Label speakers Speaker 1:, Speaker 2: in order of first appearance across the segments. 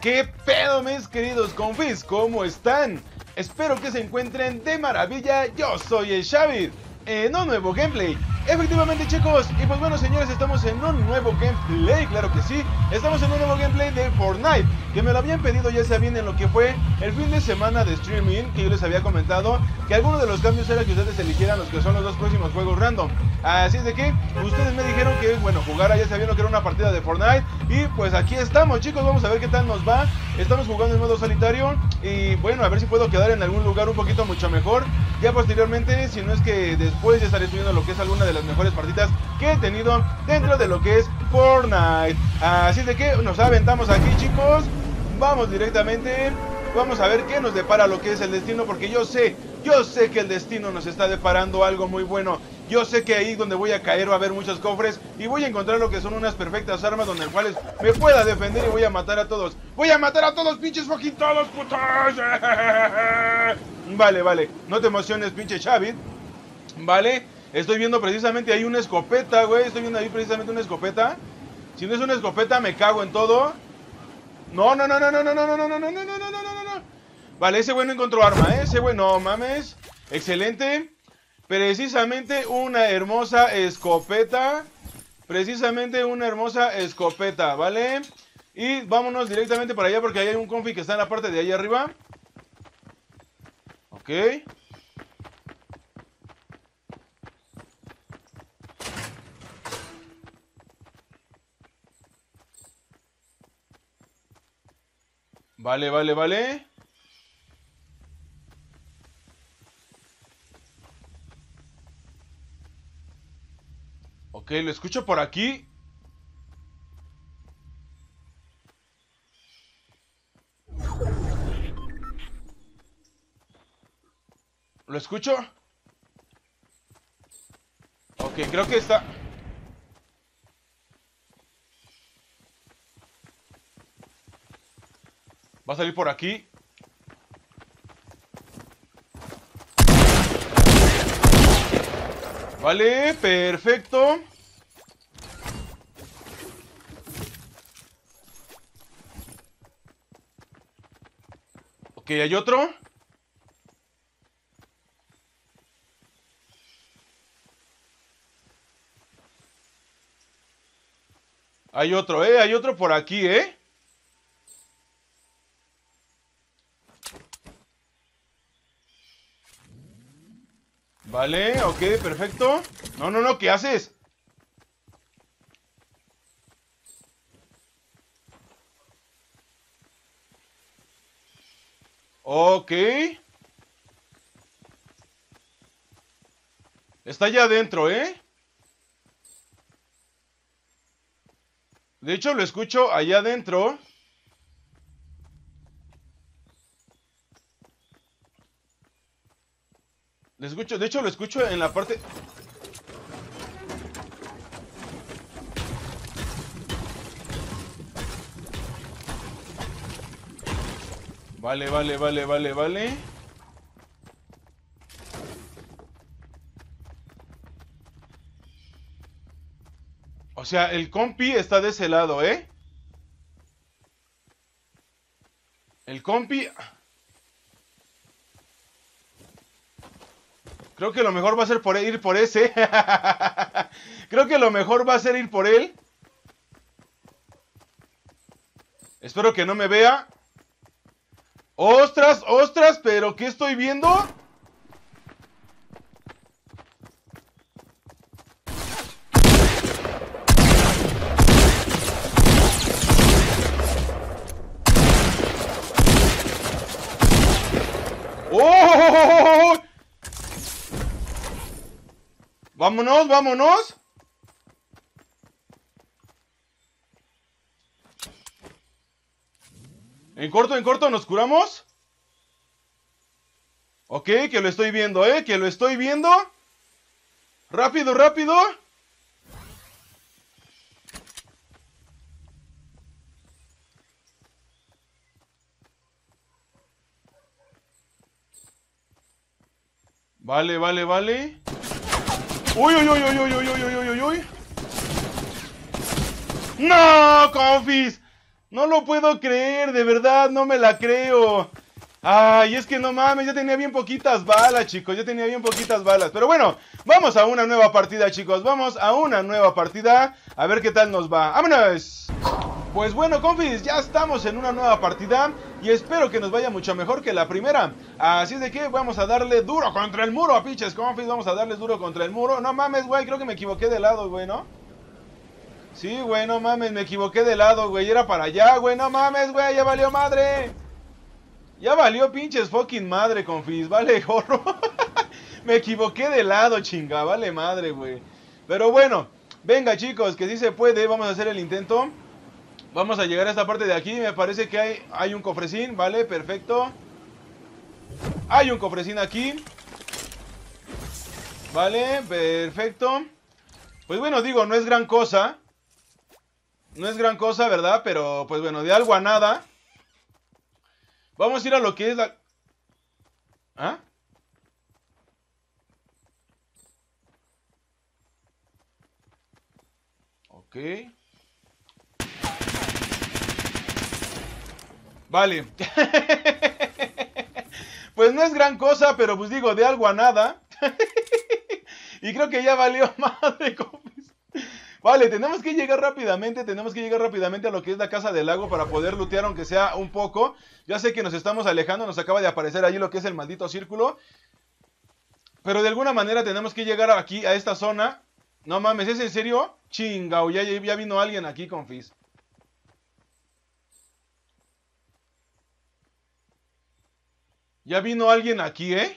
Speaker 1: ¿Qué pedo, mis queridos confis? ¿Cómo están? Espero que se encuentren de maravilla. Yo soy el Xavi en un nuevo gameplay. Efectivamente, chicos, y pues bueno, señores, estamos en un nuevo gameplay, claro que sí. Estamos en un nuevo gameplay de Fortnite, que me lo habían pedido, ya saben, en lo que fue el fin de semana de streaming, que yo les había comentado que alguno de los cambios era que ustedes eligieran los que son los dos próximos juegos random. Así es de que ustedes me dijeron que, bueno, jugara, ya sabían lo que era una partida de Fortnite. Y pues aquí estamos, chicos, vamos a ver qué tal nos va. Estamos jugando en modo solitario y bueno, a ver si puedo quedar en algún lugar un poquito mucho mejor. Ya posteriormente, si no es que después, ya estaré subiendo lo que es alguna de las mejores partidas que he tenido dentro de lo que es Fortnite. Así de que nos aventamos aquí, chicos. Vamos directamente. Vamos a ver qué nos depara lo que es el destino, porque yo sé que el destino nos está deparando algo muy bueno. Yo sé que ahí donde voy a caer va a haber muchos cofres y voy a encontrar lo que son unas perfectas armas donde las cuales me pueda defender y voy a matar a todos. ¡Voy a matar a todos, pinches fucking todos, putos! Vale, no te emociones, pinche Xavi. Vale, estoy viendo precisamente ahí una escopeta, güey. Estoy viendo ahí precisamente una escopeta. Si no es una escopeta, me cago en todo. No. Vale, ese güey no encontró arma, ¿eh? Ese güey no mames. Excelente. Precisamente una hermosa escopeta. ¿Vale? Y vámonos directamente para allá porque ahí hay un confi que está en la parte de ahí arriba. Ok. Vale. Ok, lo escucho por aquí. ¿Lo escucho? Ok, creo que está... Va a salir por aquí. Vale, perfecto. Ok, hay otro. Hay otro por aquí, ¿eh? Vale, ok, perfecto. No, ¿qué haces? Ok. Está allá adentro, ¿eh? De hecho, lo escucho allá adentro. De hecho, lo escucho en la parte... Vale. O sea, el compi está de ese lado, ¿eh? El compi... Creo que lo mejor va a ser ir por ese. Creo que lo mejor va a ser ir por él. Espero que no me vea. ¡Ostras! ¿Pero qué estoy viendo? ¡Oh! ¡Vámonos! En corto, ¿nos curamos? Ok, que lo estoy viendo, que lo estoy viendo. Rápido. Vale. Uy. ¡No, confis! No lo puedo creer, de verdad, no me la creo. Ay, es que no mames, ya tenía bien poquitas balas, chicos, ya tenía bien poquitas balas. Pero bueno, vamos a una nueva partida, chicos, vamos a una nueva partida. A ver qué tal nos va. ¡Vámonos! Pues bueno, confis, ya estamos en una nueva partida y espero que nos vaya mucho mejor que la primera. Así es de que vamos a darle duro contra el muro, pinches confis, vamos a darles duro contra el muro. No mames, güey, creo que me equivoqué de lado, güey, ¿no? Sí, güey, no mames, me equivoqué de lado, güey, era para allá, güey, no mames, güey, ya valió madre. Ya valió pinches fucking madre, confis, vale gorro. Me equivoqué de lado, chinga, vale madre, güey. Pero bueno, venga chicos, que sí se puede, vamos a hacer el intento. Vamos a llegar a esta parte de aquí, me parece que hay un cofrecín, vale, perfecto. Hay un cofrecín aquí. Vale, perfecto. Pues bueno, digo, no es gran cosa. No es gran cosa, ¿verdad? Pero pues bueno, de algo a nada. Vamos a ir a lo que es la... ¿Ah? Ok. Vale. Pues no es gran cosa, pero pues digo, de algo a nada. Y creo que ya valió madre, compis. Vale, tenemos que llegar rápidamente a lo que es la casa del lago para poder lootear aunque sea un poco. Ya sé que nos estamos alejando, nos acaba de aparecer ahí lo que es el maldito círculo. Pero de alguna manera tenemos que llegar aquí, a esta zona. No mames, ¿es en serio? Chingao, ya vino alguien aquí, confis. Ya vino alguien aquí, ¿eh?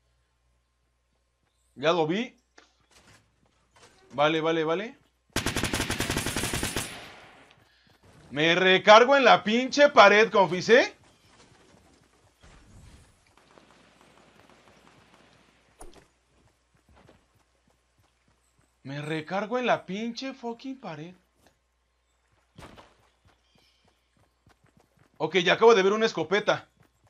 Speaker 1: Ya lo vi. Vale, vale, vale. Me recargo en la pinche pared, confis, ¿eh? Me recargo en la pinche fucking pared. Ok, ya acabo de ver una escopeta.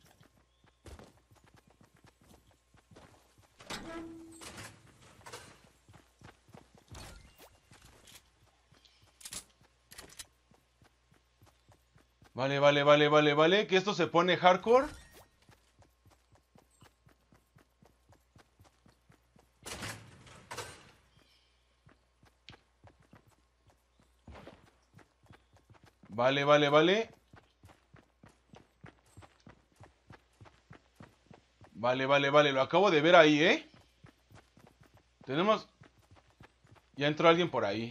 Speaker 1: Vale, vale, vale, vale, vale. Que esto se pone hardcore. Vale, vale, vale. Vale, vale, vale. Lo acabo de ver ahí, ¿eh? Tenemos... Ya entró alguien por ahí.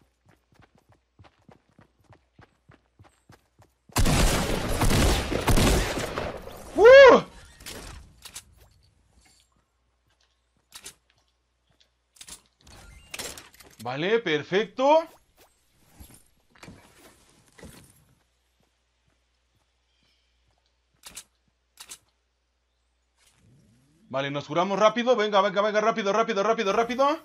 Speaker 1: ¡Uh! Vale, perfecto. Vale, nos curamos rápido. Venga, venga, venga, rápido, rápido, rápido, rápido.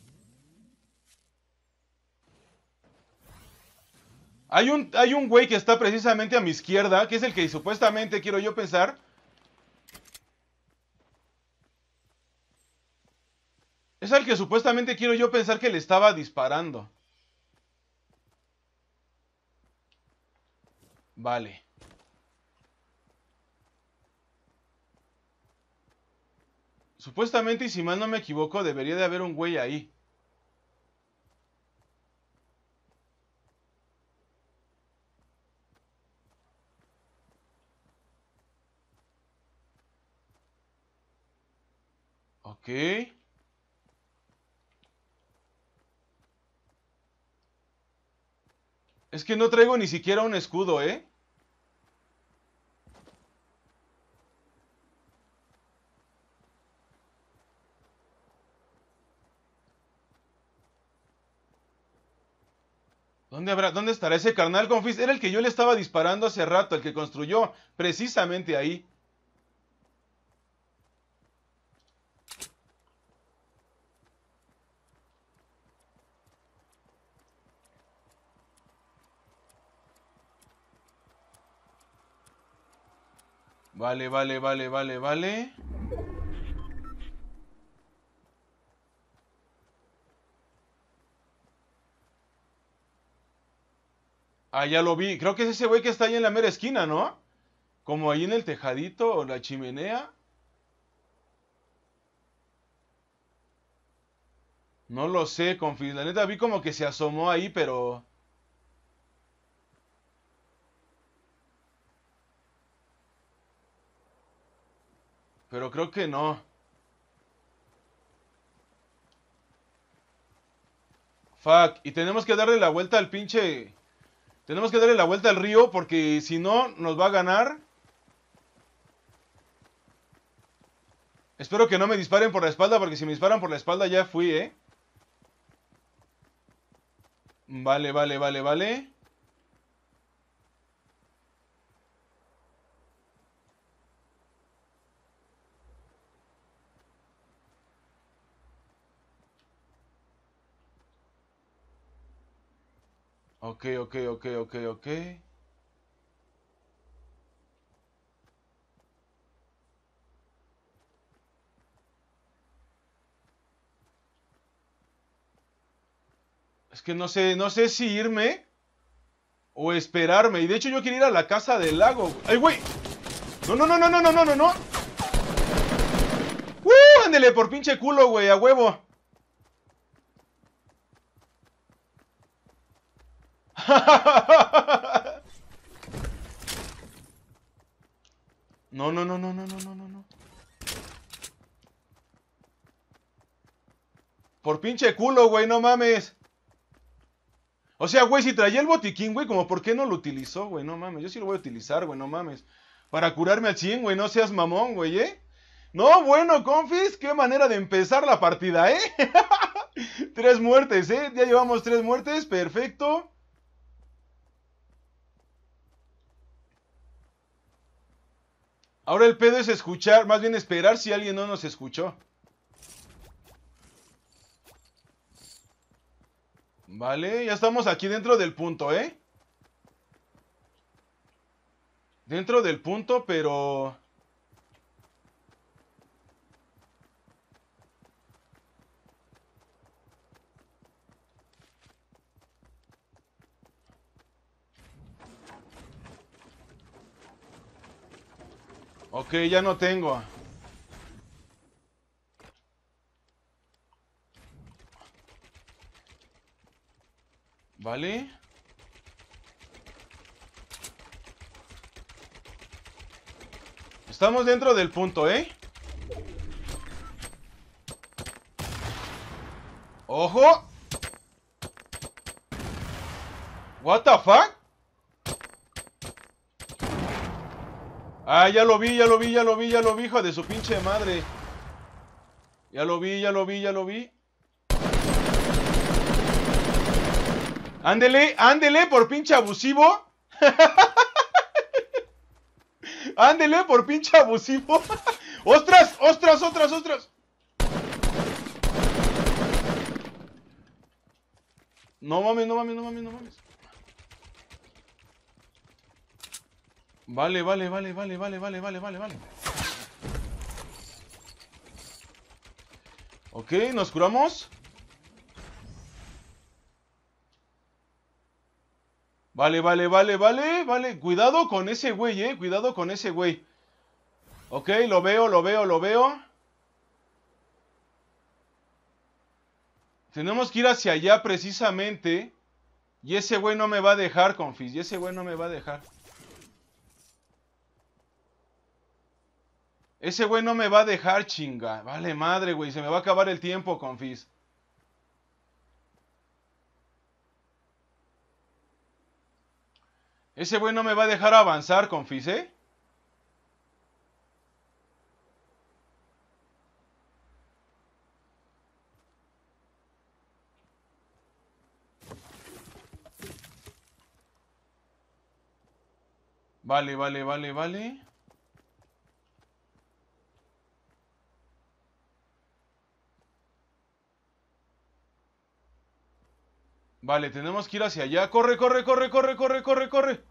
Speaker 1: Hay un güey que está precisamente a mi izquierda, que es el que supuestamente quiero yo pensar. Es al que supuestamente quiero yo pensar que le estaba disparando. Vale. Supuestamente, y si mal no me equivoco, debería de haber un güey ahí. Ok. Es que no traigo ni siquiera un escudo, ¿eh? ¿Dónde estará ese carnal, confis? Era el que yo le estaba disparando hace rato, el que construyó precisamente ahí. Vale, vale, vale, vale, vale. Ah, ya lo vi. Creo que es ese güey que está ahí en la mera esquina, ¿no? Como ahí en el tejadito o la chimenea. No lo sé, confis. La neta vi como que se asomó ahí, pero... Pero creo que no. Fuck. Y tenemos que darle la vuelta al pinche... Tenemos que darle la vuelta al río porque si no nos va a ganar. Espero que no me disparen por la espalda porque si me disparan por la espalda ya fui, ¿eh? Vale, vale, vale, vale. Ok, ok, ok, ok, ok. Es que no sé si irme o esperarme. Y de hecho yo quiero ir a la casa del lago. ¡Ay, güey! No, no, no, no, no, no, no, no, no. Ándele por pinche culo, güey, a huevo. No, no, no, no, no, no, no, no, no. Por pinche culo, güey, no mames. O sea, güey, si traía el botiquín, güey, como por qué no lo utilizó, güey, no mames. Yo sí lo voy a utilizar, güey, no mames. Para curarme al 100, güey, no seas mamón, güey, ¿eh? No, bueno, confis, qué manera de empezar la partida, ¿eh? 3 muertes, ¿eh? Ya llevamos 3 muertes, perfecto. Ahora el pedo es escuchar, más bien esperar si alguien no nos escuchó. Vale, ya estamos aquí dentro del punto, ¿eh? Dentro del punto, pero... Ok, ya no tengo. Vale. Estamos dentro del punto, ¿eh? ¡Ojo! ¿What the fuck? Ah, ya lo vi, ya lo vi, ya lo vi, ya lo vi, hijo de su pinche madre. Ya lo vi, ya lo vi, ya lo vi. Ándele, ándele por pinche abusivo. Ándele por pinche abusivo. ¡Ostras! ¡Ostras! ¡Ostras! ¡Ostras! No mames, no mames, no mames, no mames. Vale, vale, vale, vale, vale, vale, vale, vale, vale. Ok, nos curamos. Vale, vale, vale, vale, vale. Cuidado con ese güey, cuidado con ese güey. Ok, lo veo, lo veo, lo veo. Tenemos que ir hacia allá precisamente. Y ese güey no me va a dejar, confis. Y ese güey no me va a dejar. Ese güey no me va a dejar, chinga. Vale madre, güey. Se me va a acabar el tiempo, confis. Ese güey no me va a dejar avanzar, confis, ¿eh? Vale, vale, vale, vale. Vale, tenemos que ir hacia allá. Corre, corre, corre, corre, corre, corre, corre.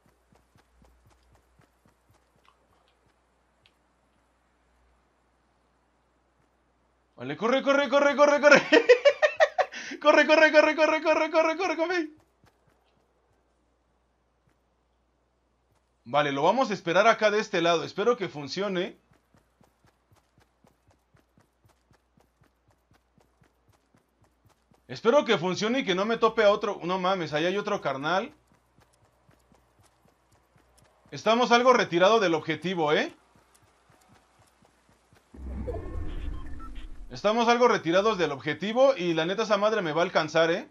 Speaker 1: Vale, corre, corre, corre, corre, corre. Corre, corre, corre, corre, corre, corre, corre, corre. Vale, lo vamos a esperar acá de este lado. Espero que funcione. Espero que funcione y que no me tope a otro. No mames, ahí hay otro carnal. Estamos algo retirado del objetivo, ¿eh? Estamos algo retirados del objetivo y la neta esa madre me va a alcanzar, ¿eh?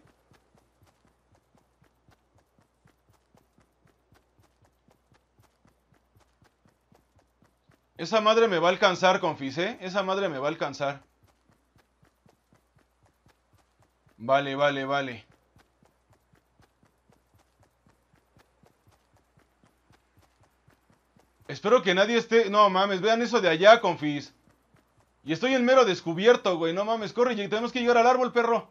Speaker 1: Esa madre me va a alcanzar, confis, ¿eh? Esa madre me va a alcanzar. Vale, vale, vale. Espero que nadie esté... No mames, vean eso de allá, confis. Y estoy en mero descubierto, güey. No mames, corre, tenemos que llegar al árbol, perro.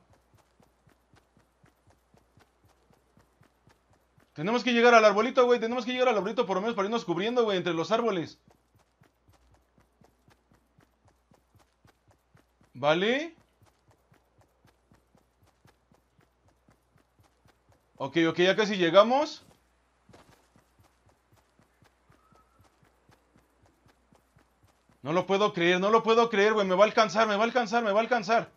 Speaker 1: Tenemos que llegar al arbolito, güey. Tenemos que llegar al arbolito por lo menos para irnos cubriendo, güey, entre los árboles. ¿Vale? Ok, ok, ya casi llegamos. No lo puedo creer, no lo puedo creer, güey. Me va a alcanzar, me va a alcanzar, me va a alcanzar.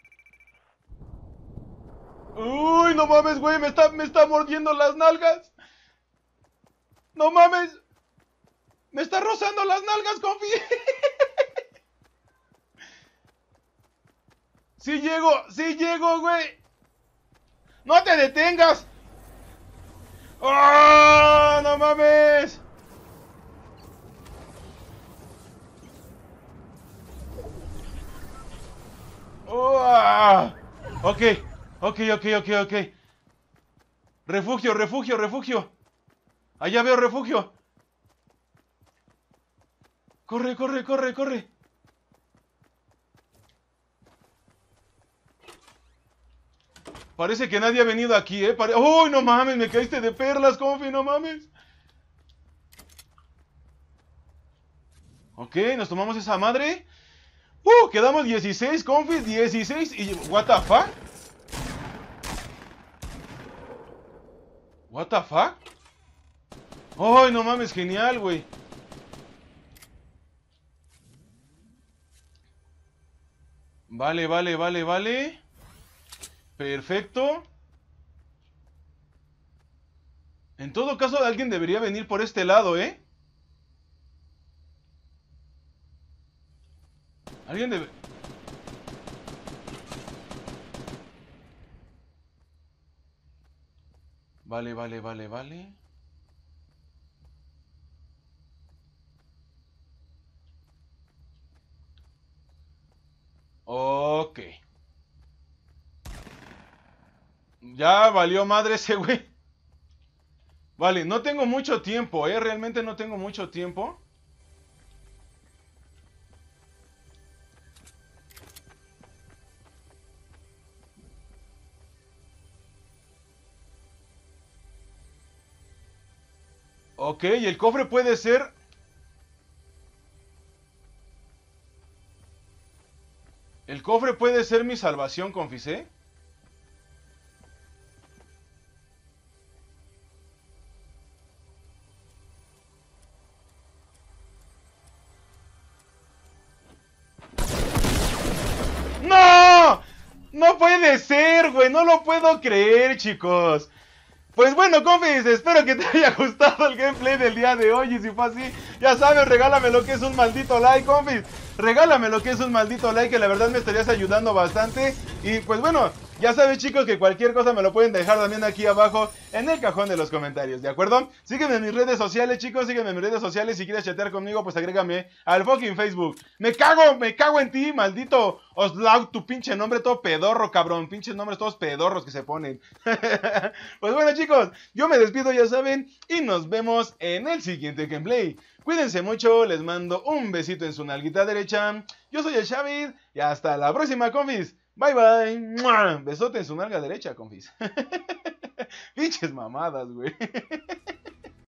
Speaker 1: Uy, no mames, güey. Me está mordiendo las nalgas. No mames. Me está rozando las nalgas, confi. Sí llego, güey. ¡No te detengas! ¡Oh, no mames! Oh, ah. Ok, ok, ok, ok, ok. Refugio, refugio, refugio. Allá veo refugio. Corre, corre, corre, corre. Parece que nadie ha venido aquí, ¿eh? ¡Uy, no mames! Me caíste de perlas, confi, no mames. Ok, nos tomamos esa madre. Quedamos 16, confi, 16 y... ¿What the fuck? ¿What the fuck? ¡Ay, no mames! Genial, güey. Vale, vale, vale, vale. Perfecto. En todo caso, alguien debería venir por este lado, ¿eh? Alguien debe... Vale, vale, vale, vale. Ok. Ya valió madre ese güey. Vale, no tengo mucho tiempo, ¿eh? Realmente no tengo mucho tiempo. Ok, y el cofre puede ser... El cofre puede ser mi salvación, confisé. ¡No! ¡No puede ser, güey! No lo puedo creer, chicos. Pues bueno, confis, espero que te haya gustado el gameplay del día de hoy. Y si fue así, ya sabes, regálame lo que es un maldito like, confis. Regálame lo que es un maldito like, que la verdad me estarías ayudando bastante. Y pues bueno, ya sabes, chicos, que cualquier cosa me lo pueden dejar también aquí abajo en el cajón de los comentarios, ¿de acuerdo? Sígueme en mis redes sociales, chicos, sígueme en mis redes sociales. Si quieres chatear conmigo, pues agrégame al fucking Facebook. Me cago en ti, maldito Oslaug, tu pinche nombre todo pedorro, cabrón. Pinches nombres todos pedorros que se ponen. Pues bueno, chicos, yo me despido, ya saben, y nos vemos en el siguiente gameplay. Cuídense mucho, les mando un besito en su nalguita derecha. Yo soy el Xavi y hasta la próxima, confis. Bye bye. ¡Mua! Besote en su nalga derecha, confis. Pinches mamadas, güey.